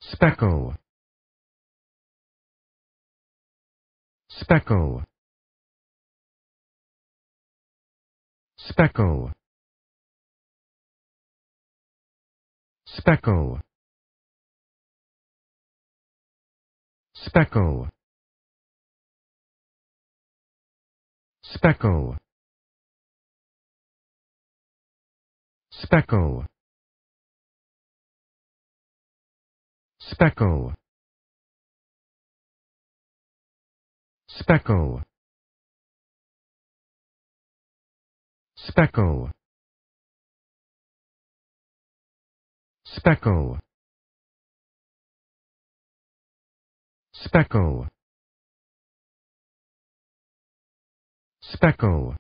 speckle, speckle, speckle, speckle, speckle, speckle, speckle, speckle, speckle, speckle, speckle, speckle, speckle,